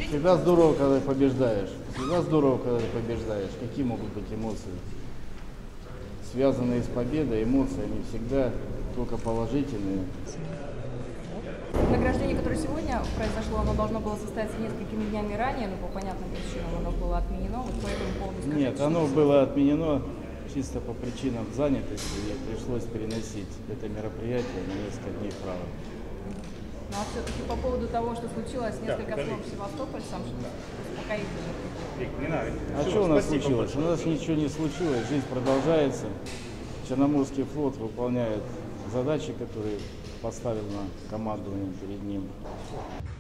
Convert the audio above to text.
Всегда здорово, когда побеждаешь. Всегда здорово, когда побеждаешь. Какие могут быть эмоции? Связанные с победой, эмоции, они всегда только положительные. Награждение, которое сегодня произошло, оно должно было состояться несколькими днями ранее, но по понятным причинам оно было отменено. Вот по этому поводу скажите, Нет, оно было отменено чисто по причинам занятости, и пришлось переносить это мероприятие на несколько дней вправо. Ну а все-таки по поводу того, что случилось несколько слов в Севастополе, сам успокоительно. А что у нас случилось? У нас ничего не случилось, жизнь продолжается. Черноморский флот выполняет задачи, которые поставил на командование перед ним.